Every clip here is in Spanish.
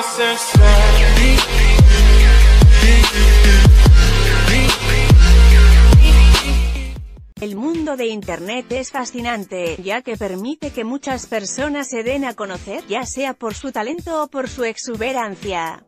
El mundo de Internet es fascinante, ya que permite que muchas personas se den a conocer, ya sea por su talento o por su exuberancia.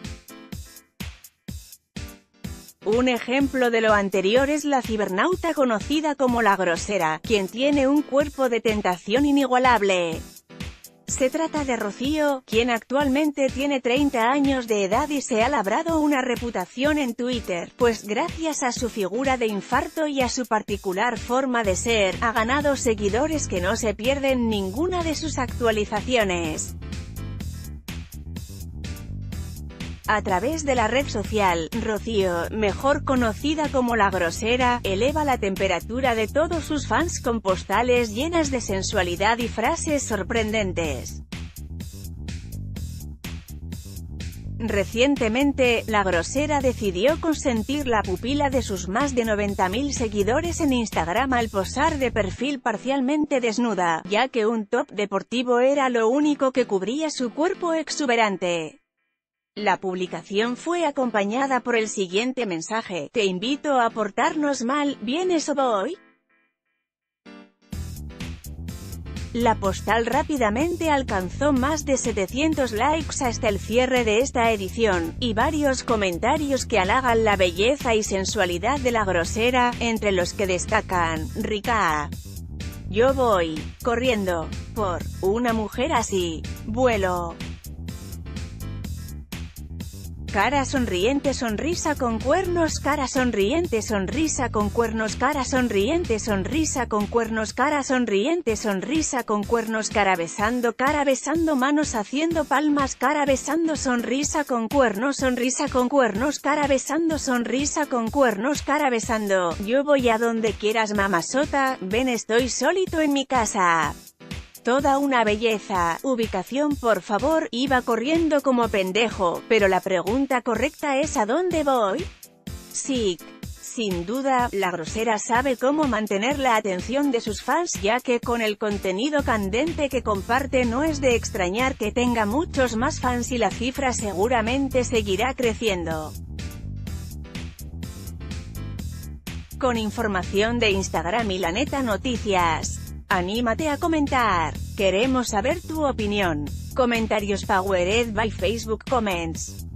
Un ejemplo de lo anterior es la cibernauta conocida como La Grosera, quien tiene un cuerpo de tentación inigualable. Se trata de Rocío, quien actualmente tiene 30 años de edad y se ha labrado una reputación en Twitter, pues gracias a su figura de infarto y a su particular forma de ser, ha ganado seguidores que no se pierden ninguna de sus actualizaciones. A través de la red social, Rocío, mejor conocida como La Grosera, eleva la temperatura de todos sus fans con postales llenas de sensualidad y frases sorprendentes. Recientemente, La Grosera decidió consentir la pupila de sus más de 90.000 seguidores en Instagram al posar de perfil parcialmente desnuda, ya que un top deportivo era lo único que cubría su cuerpo exuberante. La publicación fue acompañada por el siguiente mensaje: "Te invito a portarnos mal, ¿vienes o voy?". La postal rápidamente alcanzó más de 700 likes hasta el cierre de esta edición, y varios comentarios que halagan la belleza y sensualidad de La Grosera, entre los que destacan: "Rica. Yo voy corriendo por una mujer así. Vuelo. Cara sonriente, sonrisa con cuernos, cara sonriente, sonrisa con cuernos, cara sonriente, sonrisa con cuernos, cara sonriente, sonrisa con cuernos, cara besando, manos haciendo palmas, cara besando, sonrisa con cuernos, cara besando, sonrisa con cuernos, cara besando. Yo voy a donde quieras mamazota, ven, estoy solito en mi casa. Toda una belleza. Ubicación por favor, iba corriendo como pendejo, pero la pregunta correcta es ¿a dónde voy? Sí. Sin duda, La Grosera sabe cómo mantener la atención de sus fans, ya que con el contenido candente que comparte no es de extrañar que tenga muchos más fans y la cifra seguramente seguirá creciendo. Con información de Instagram y La Neta Noticias. Anímate a comentar. Queremos saber tu opinión. Comentarios powered by Facebook Comments.